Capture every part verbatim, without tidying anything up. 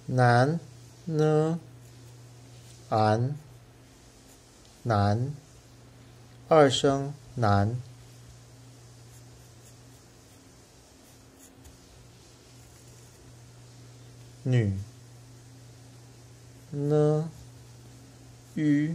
男呢安男，二声男。女呢吁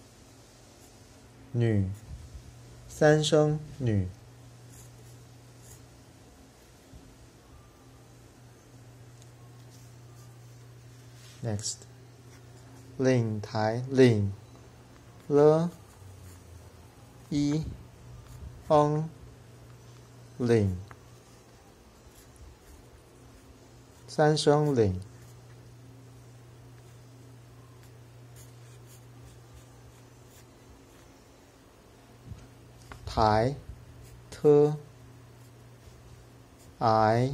女，三声女。Next， 领台领了一 on 领，三声领。台 t i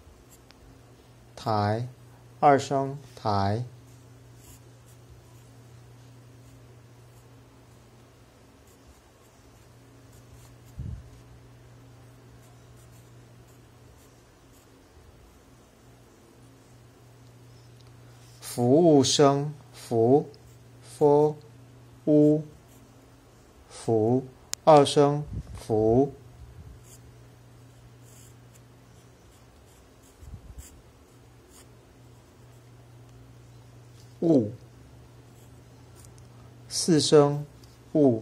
台，二声台。服务生服 f u 服，二声服。物，四声物。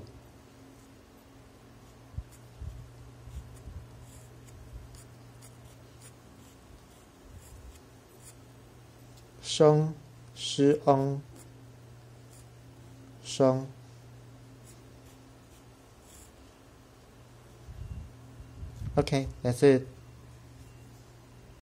声诗嗯声。Okay, that's it.